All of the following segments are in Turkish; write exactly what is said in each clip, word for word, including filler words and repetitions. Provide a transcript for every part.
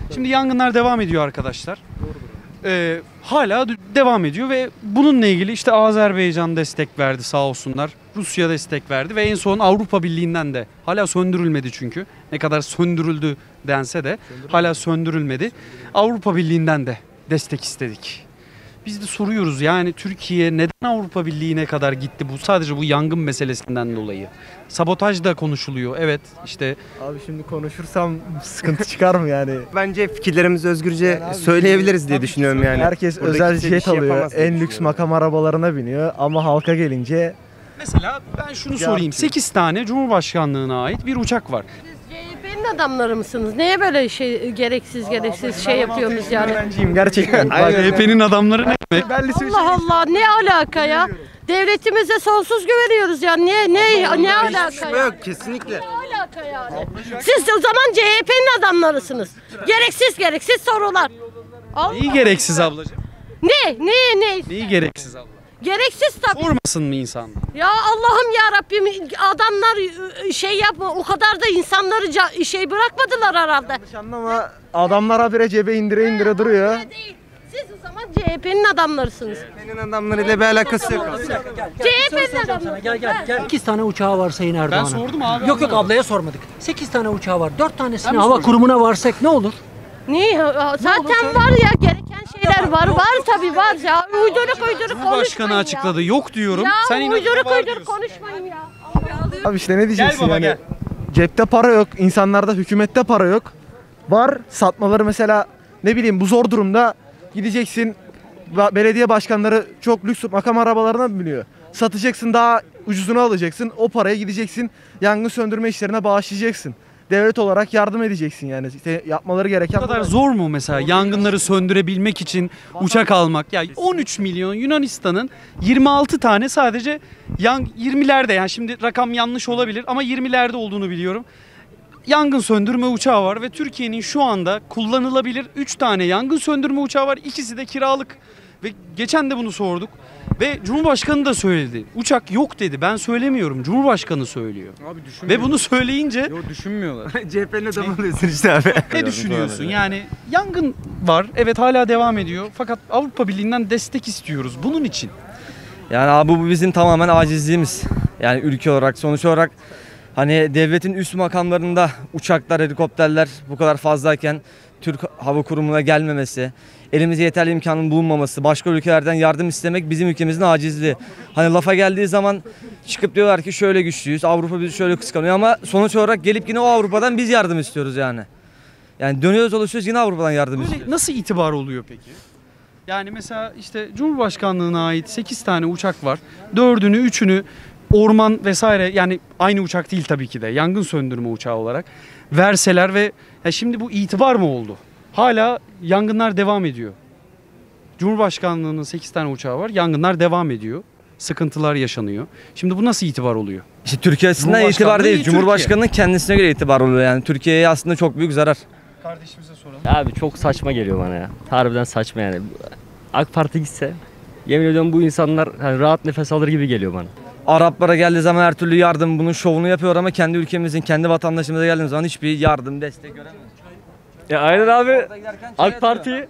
Şimdi yangınlar devam ediyor arkadaşlar. Ee, hala devam ediyor ve bununla ilgili işte Azerbaycan destek verdi sağ olsunlar. Rusya destek verdi ve en son Avrupa Birliği'nden de hala söndürülmedi çünkü. Ne kadar söndürüldü dense de hala söndürülmedi. Avrupa Birliği'nden de destek istedik. Biz de soruyoruz yani Türkiye neden Avrupa Birliği'ne kadar gitti bu sadece bu yangın meselesinden dolayı. Sabotaj da konuşuluyor. Evet işte. Abi şimdi konuşursam sıkıntı çıkar mı yani? Bence fikirlerimizi özgürce yani söyleyebiliriz diye düşünüyorum yani. Herkes Buradaki özel şey jet alıyor. En lüks makam arabalarına biniyor ama halka gelince. Mesela ben şunu sorayım. sekiz tane Cumhurbaşkanlığına ait bir uçak var. C H P'nin adamları mısınız? Neye böyle şey gereksiz gereksiz şey yapıyorsunuz yani? Öğrenciyim gerçekten. C H P'nin adamları ne demek? Allah Allah ne alaka ya? Devletimize sonsuz güveniyoruz ya. Ne ne ne alaka ya? Yok kesinlikle. Ne alaka yani? Siz o zaman C H P'nin adamlarısınız. Gereksiz gereksiz sorular. Allah. Neyi gereksiz ablacığım? Ne ne ne? Neyi gereksiz abla? Gereksiz tabii. Sormasın mı insan? Ya Allah'ım ya Rabbim adamlar şey yapma o kadar da insanları şey bırakmadılar herhalde. Yanlış anlama. Adamlar habire cebe indire indire duruyor. Değil. Siz o zaman C H P'nin adamlarısınız. Senin adamlarıyla bir alakası yok. C H P'nin adamları. Gel gel gel. sekiz tane uçağı var Sayın Erdoğan'a. Ben sordum abi. Yok yok ablaya sormadık. sekiz tane uçağı var. dört tanesini hava kurumuna varsak ne olur? Niye? Zaten var ya gereken şeyler var. Var tabii var ya. Uyduruk uyduruk konuşmayın Cumhurbaşkanı açıkladı. ya. Yok diyorum. Ya Sen inatla uyduruk var uyduruk diyorsun. konuşmayın ya. Abi işte ne diyeceksin Gel baba, yani? gel. Cepte para yok, insanlarda, hükümette para yok. Var satmaları mesela ne bileyim bu zor durumda gideceksin belediye başkanları çok lüks makam arabalarına biniyor. Satacaksın daha ucuzunu alacaksın. O paraya gideceksin yangın söndürme işlerine bağışlayacaksın. Devlet olarak yardım edeceksin yani. İşte yapmaları gereken Bu kadar zor mu mesela yangınları söndürebilmek için uçak almak? Ya on üç milyon Yunanistan'ın yirmi altı tane sadece yan yirmilerde yani şimdi rakam yanlış olabilir ama yirmilerde olduğunu biliyorum. Yangın söndürme uçağı var ve Türkiye'nin şu anda kullanılabilir üç tane yangın söndürme uçağı var. İkisi de kiralık. Ve geçen de bunu sorduk. Ve Cumhurbaşkanı da söyledi. Uçak yok dedi. Ben söylemiyorum. Cumhurbaşkanı söylüyor. Abi ve bunu söyleyince Yok düşünmüyorlar. C H P'nin adamı oluyorsun işte abi. ne düşünüyorsun? Yani yangın var. Evet hala devam ediyor. Fakat Avrupa Birliği'nden destek istiyoruz bunun için. Yani abi bu bizim tamamen acizliğimiz. Yani ülke olarak sonuç olarak hani devletin üst makamlarında uçaklar, helikopterler bu kadar fazlayken Türk Hava Kurumu'na gelmemesi, elimizde yeterli imkanın bulunmaması, başka ülkelerden yardım istemek bizim ülkemizin acizliği. Hani lafa geldiği zaman çıkıp diyorlar ki şöyle güçlüyüz, Avrupa bizi şöyle kıskanıyor ama sonuç olarak gelip yine o Avrupa'dan biz yardım istiyoruz yani. Yani dönüyoruz dolaşıyoruz yine Avrupa'dan yardım Böyle istiyoruz. nasıl itibar oluyor peki? Yani mesela işte Cumhurbaşkanlığına ait sekiz tane uçak var. Dördünü, üçünü orman vesaire yani aynı uçak değil tabii ki de yangın söndürme uçağı olarak verseler ve ya şimdi bu itibar mı oldu? Hala yangınlar devam ediyor. Cumhurbaşkanlığının sekiz tane uçağı var. Yangınlar devam ediyor. Sıkıntılar yaşanıyor. Şimdi bu nasıl itibar oluyor? İşte Türkiye açısından itibar değil. Cumhurbaşkanının kendisine göre itibar oluyor yani. Türkiye'ye aslında çok büyük zarar. Kardeşimize soralım. Abi çok saçma geliyor bana ya. Harbiden saçma yani. AK Parti gitse yemin ediyorum bu insanlar hani rahat nefes alır gibi geliyor bana. Araplara geldiği zaman her türlü yardım bunun şovunu yapıyor ama kendi ülkemizin, kendi vatandaşımıza geldiğimiz zaman hiçbir yardım, destek göremiyoruz. Ya aynen abi. AK Parti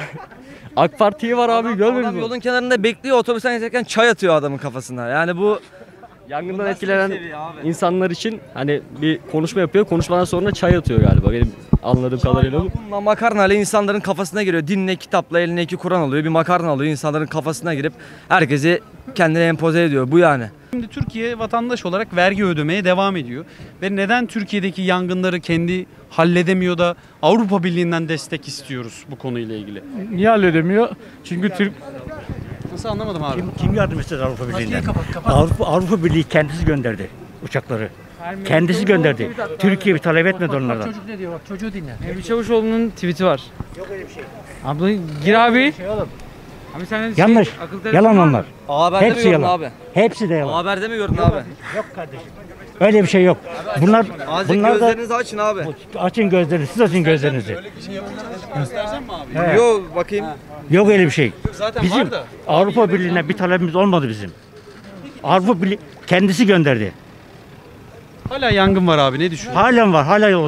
AK Parti var abi Adam, görmüyor adam musun? yolun kenarında bekliyor otobüsten geçerken çay atıyor adamın kafasına. Yani bu Yangından etkilenen insanlar için hani bir konuşma yapıyor. Konuşmadan sonra çay atıyor galiba benim anladığım kadarıyla bu. bununla makarnayla insanların kafasına giriyor. Dinle, kitapla eline iki Kur'an alıyor. Bir makarna alıyor. İnsanların kafasına girip herkesi kendine empoze ediyor. Bu yani. Şimdi Türkiye vatandaş olarak vergi ödemeye devam ediyor. Ve neden Türkiye'deki yangınları kendi halledemiyor da Avrupa Birliği'nden destek istiyoruz bu konuyla ilgili? Niye halledemiyor? Çünkü Türk Nasıl anlamadım abi? kim, kim yardım istedi Avrupa Birliği'nden? Avrupa, Avrupa Birliği kendisi gönderdi uçakları. Kendisi gönderdi. Türkiye bir talep etmedi onlardan. Çocuk ne diyor bak çocuğu dinle. Nevri Çavuşoğlu'nun tweet'i var. Yok öyle bir şey. Abla gir abi. Şey oğlum. Abi sen Yanlış. Şey, akıl telefonu Yalan var mı? onlar. A Haber'de mi Hepsi gördün yalan. abi? Hepsi de yalan. A Haber'de mi gördün abi? Yok kardeşim. Öyle bir şey yok. Bunlar Azıcık bunlar da gözlerinizi açın abi. açın gözlerinizi. Siz açın gözlerinizi. Göstereceğim mi abi? He. Yo bakayım. Yok öyle bir şey. Zaten Bizim var da. Avrupa Birliği'ne bir talebimiz olmadı bizim. Avrupa Birliği kendisi gönderdi. Hala yangın var abi ne düşünüyorsun? Halen var, hala olacak. Neden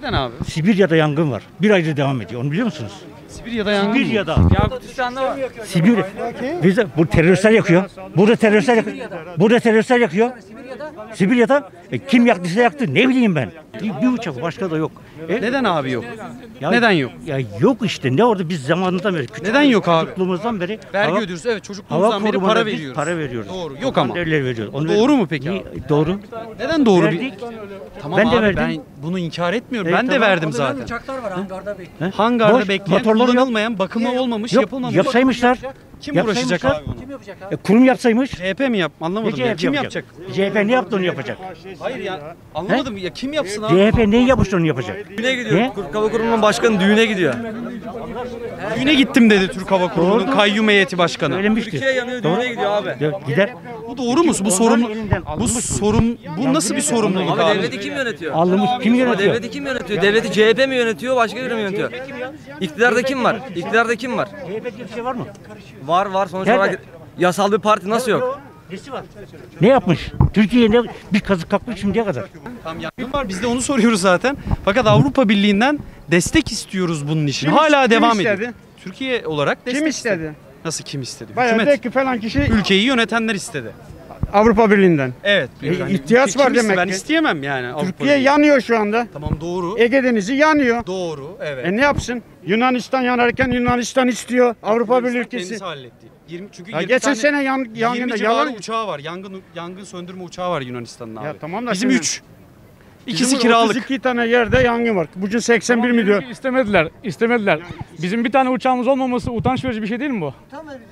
Neden abi? Sibirya'da yangın var. Bir aydır devam ediyor. Onu biliyor musunuz? Sibirya'da yangın mı? Sibirya'da. Yakutistan'da var. Sibirya. Bizde bu teröristler yakıyor. Burada teröristler yakıyor. Burada teröristler yakıyor. Sibirya'da e, kim yaktıysa yaktı. Ne bileyim ben. Bir, bir uçak başka da yok. E, Neden abi yok? ya- Neden yok? Ya yok işte. Ne orada biz zamanından beri. küçük- Neden yok abi? Çocukluğumuzdan beri. Vergi hava- ödüyoruz. Evet Hava çocukluğumuzdan beri korumuna para biz veriyoruz. para veriyoruz. Doğru. Yok ama. Derler veriyoruz. Onu Doğru ver- mu peki Niye- abi? Doğru. Neden doğru Verdik. bir... Tamam Ben de abi verdim. ben bunu inkar etmiyorum. E, ben de tamam. verdim O dönem zaten. uçaklar var hangarda bekliyor. Hangarda Boş, bekleyen, motorları yok. kullanılmayan, bakımı olmamış, Yok, yapılmamış. yapsaymışlar. Kim uğraşacak yapsaymışlar. abi onu? Kim yapacak abi? E, kurum yapsaymış. C H P mi yap? Anlamadım Ne ya. C H P Kim yapacak? C H P ne yaptı onu yapacak? Hayır ya. Anlamadım ya. Kim yapsın abi? C H P neyi yapmıştı onu yapacak? Düğüne gidiyor. Ne? Türk Hava Kurumu'nun başkanı düğüne gidiyor. Düğüne gittim dedi Türk Hava Kurumu'nun kayyum heyeti başkanı. Söylemişti. Türkiye yanıyor, Doğru. düğüne gidiyor abi. De- Gider. Bu doğru mu? Bu Onların sorumlu. elinden Bu alınmış bu. sorun bu nasıl bir sorumluluk Abi abi? devleti kim yönetiyor? Alınmış. Kim Ama yönetiyor? devleti kim yönetiyor? Devleti C H P mi yönetiyor, başka biri mi yönetiyor? İktidarda kim var? İktidarda kim var? C H P diye bir şey var mı? Var var sonuç Nerede? olarak yasal bir parti nasıl yok? Nesi var? Ne yapmış? Türkiye'ye ne bir kazık kalkmış şimdiye kadar. Tam yangın var. Biz de onu soruyoruz zaten. Fakat Avrupa Birliği'nden destek istiyoruz bunun için. Kim- Hala kim devam istedi? ediyor. Türkiye olarak destek Kim istedi? Nasıl kim istedi? Bayağı Hükümet. de ki falan kişi Ülkeyi yönetenler istedi. Avrupa Birliği'nden. Evet. E, Yani ihtiyaç kim var iste- demek Ben ki. isteyemem yani. Avrupa Türkiye Birliği. yanıyor şu anda. Tamam doğru. Ege Denizi yanıyor. Doğru. Evet. E ne yapsın? Yunanistan yanarken Yunanistan istiyor. Avrupa Birliği ülkesi. Kendisi halletti. yirmi çünkü Ya yirmi geçen tane- sene yan, yirmi yangında civarı yalan. uçağı var. Yangın yangın söndürme uçağı var Yunanistan'ın abi. Ya tamam da Bizim şimdi- üç. İkisi Bizim kiralık. otuz iki tane yerde yangın var. Bugün seksen bir milyon. İstemediler, istemediler. Bizim bir tane uçağımız olmaması utanç verici bir şey değil mi bu?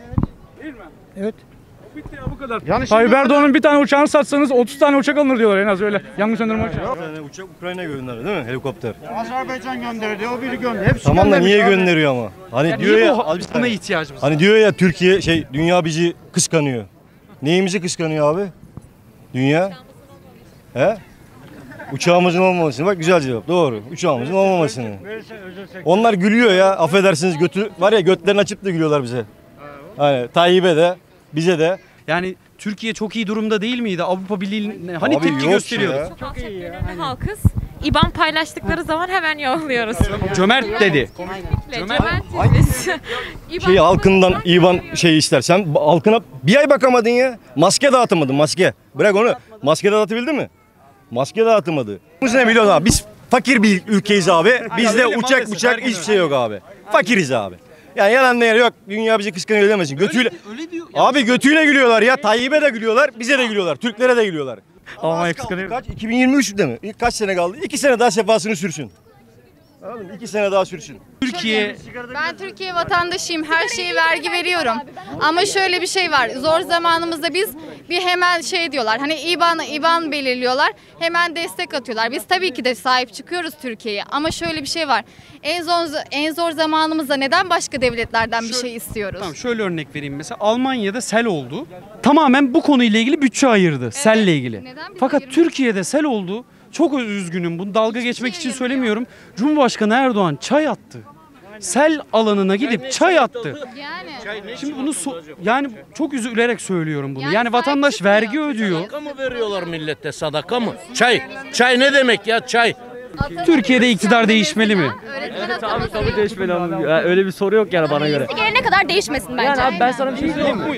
Evet. Bitti ya bu kadar. Yani Tayyip şimdi- Erdoğan'ın bir tane uçağını satsanız otuz tane uçak alınır diyorlar en az öyle. Yangın söndürme uçağı. Bir tane uçak Ukrayna gönderdi değil mi? Helikopter. Azerbaycan gönderdi, o biri gönderdi. Hepsi Tamam da göndermiş niye abi. gönderiyor ama? Hani Ya diyor niye ya, bu- al bir buna saniye. ihtiyacımız var? Hani diyor ya Türkiye şey dünya bizi kıskanıyor. Neyimizi kıskanıyor abi? Dünya? He? Uçağımızın olmamasını. Bak güzel cevap. Doğru. Uçağımızın olmamasını. Onlar gülüyor ya. Affedersiniz götü var ya götlerini açıp da gülüyorlar bize. Hani Tayyip'e de bize de. Yani Türkiye çok iyi durumda değil miydi? Avrupa Birliği'ne hani Abi tepki yok gösteriyordu. ya. Çok iyi ya. Halkız. İban paylaştıkları zaman hemen yolluyoruz. Cömert dedi. Kesinlikle. Cömert- Cömertiz biz. İban Şey halkından İvan şey istersen halkına bir ay bakamadın ya. Maske dağıtamadın maske. Bırak onu. Maske dağıtabildin mi? Maske dağıtamadı. Bu ne biliyorsun abi? Biz fakir bir ülkeyiz abi. Bizde öyle uçak maalesef, uçak herkes hiçbir şey yok abi. Fakiriz abi. Yani yalan ne yok. Dünya bizi kıskanıyor demesin. Götüyle Öyle diyor. Abi götüyle gülüyorlar ya. Tayyip'e de gülüyorlar, bize de gülüyorlar. Türklere de gülüyorlar. Almanya Az kaldı kaç? iki bin yirmi üçte mi? İlk kaç sene kaldı? İki sene daha sefasını sürsün. Anladın mı? İki sene daha sürsün. Türkiye Ben Türkiye vatandaşıyım. Her şeye vergi veriyorum. Ama şöyle bir şey var. Zor zamanımızda biz bir hemen şey diyorlar. Hani İBAN İBAN belirliyorlar. Hemen destek atıyorlar. Biz tabii ki de sahip çıkıyoruz Türkiye'ye. Ama şöyle bir şey var. En zor en zor zamanımızda neden başka devletlerden bir şey istiyoruz? Tamam şöyle örnek vereyim mesela Almanya'da sel oldu. Tamamen bu konuyla ilgili bütçe ayırdı selle ilgili. Neden biz Fakat ayırmıyoruz? Türkiye'de sel oldu. Çok üzgünüm. Bunu dalga geçmek için söylemiyorum. Cumhurbaşkanı Erdoğan çay attı. Sel alanına gidip çay attı. Yani Şimdi bunu so- yani çok üzülerek söylüyorum bunu. Yani Yani sahip vatandaş çıkmıyor. vergi ödüyor. Sadaka mı veriyorlar millete sadaka mı? Çay. Çay ne demek ya çay? Türkiye'de iktidar değişmeli mi? öğretmen Tabii ataması tabii değişmeli abi. Ya öyle bir soru yok yani bana göre. gelene kadar değişmesin bence. Yani abi ben sana bir şey söyleyeyim mi?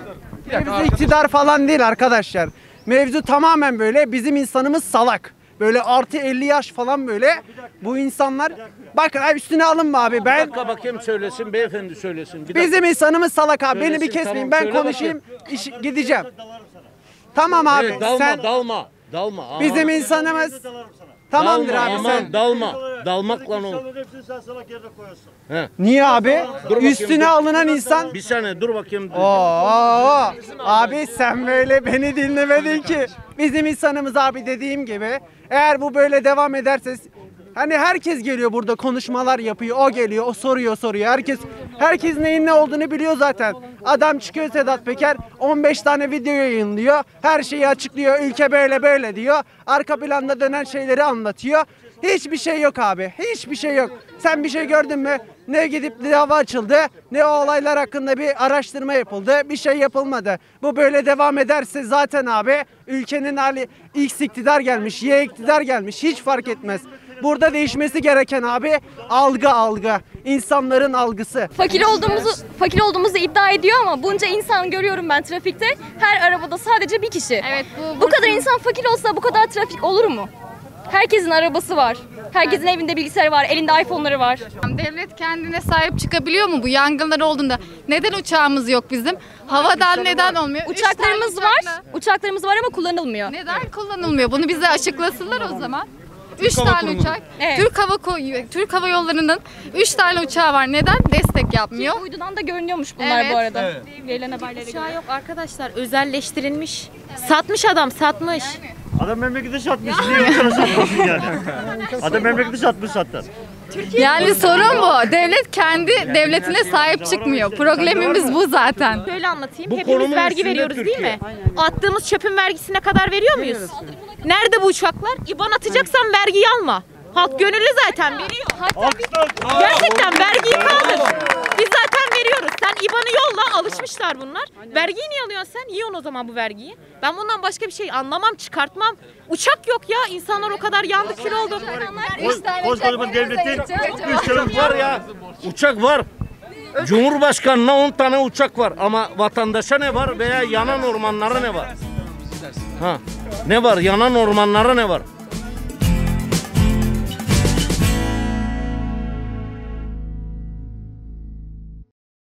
Mevzu iktidar falan değil arkadaşlar. Mevzu tamamen böyle bizim insanımız salak. Böyle artı elli yaş falan böyle. Bu insanlar bakın abi üstüne alınma abi Bir ben dakika bakayım söylesin beyefendi söylesin. Bir dakika. bizim insanımız salak abi. Beni bir Söylesin, kesmeyin. tamam, Ben söyle konuşayım. iş, gideceğim. Tamam abi. Evet, dalma sen dalma. Dalma. Aman. bizim insanımız tamamdır dalma, abi aman, sen. dalma. Dalmakla ne olur? He. Niye abi? Dur bakayım, Üstüne dur. alınan insan. Bir saniye dur bakayım. Oo, abi sen böyle beni dinlemedin ki. Bizim insanımız abi dediğim gibi. Eğer bu böyle devam ederse hani herkes geliyor burada konuşmalar yapıyor. O geliyor, o soruyor, soruyor. Herkes herkes neyin ne olduğunu biliyor zaten. Adam çıkıyor Sedat Peker on beş tane video yayınlıyor. Her şeyi açıklıyor. Ülke böyle böyle diyor. Arka planda dönen şeyleri anlatıyor. Hiçbir şey yok abi. Hiçbir şey yok. Sen bir şey gördün mü? Ne gidip dava açıldı, ne o olaylar hakkında bir araştırma yapıldı. Bir şey yapılmadı. Bu böyle devam ederse zaten abi ülkenin hali X iktidar gelmiş, Y iktidar gelmiş. Hiç fark etmez. Burada değişmesi gereken abi algı algı. İnsanların algısı. Fakir olduğumuzu fakir olduğumuzu iddia ediyor ama bunca insan görüyorum ben trafikte. Her arabada sadece bir kişi. Evet, bu, bu kadar insan fakir olsa bu kadar trafik olur mu? Herkesin arabası var. Herkesin evinde bilgisayarı var, elinde iPhone'ları var. Devlet kendine sahip çıkabiliyor mu bu yangınlar olduğunda? Neden uçağımız yok bizim? Havadan neden olmuyor? Uçaklarımız var. Uçaklarımız var ama kullanılmıyor. Neden kullanılmıyor? Bunu bize açıklasınlar o zaman. Üç tane uçak. Evet. Türk Hava Ko- Türk Hava Yolları'nın üç tane uçağı var. Neden destek yapmıyor? Uydudan da görünüyormuş bunlar Evet. bu arada. Evet. Verilen haberlere göre. Uçağı yok arkadaşlar. Özelleştirilmiş. Satmış adam, satmış. Adam memleketi satmış. Niye uçağı satmışsın yani? Adam memleketi satmış zaten. Yani sorun bu. Devlet kendi devletine sahip çıkmıyor. Problemimiz bu zaten. Şöyle anlatayım. Bu Hepimiz konunun vergi üstünde veriyoruz Türkiye. değil mi? Attığımız çöpün vergisine kadar veriyor muyuz? Nerede bu uçaklar? İban atacaksan vergiyi alma. Halk gönüllü zaten veriyor. Gerçekten vergiyi kaldır. Biz zaten veriyoruz. Sen İban'ı yolla, alışmışlar bunlar. Vergiyi niye alıyorsun sen? Yiyorsun o zaman bu vergiyi. Ben bundan başka bir şey anlamam, çıkartmam. Uçak yok ya. İnsanlar o kadar yandı, kül oldu. Koskocaman devletin Uçak var ya. Uçak var. Cumhurbaşkanına on tane uçak var ama vatandaşa ne var veya yanan ormanlara ne var? Ha. Ne var? Yanan ormanlara ne var?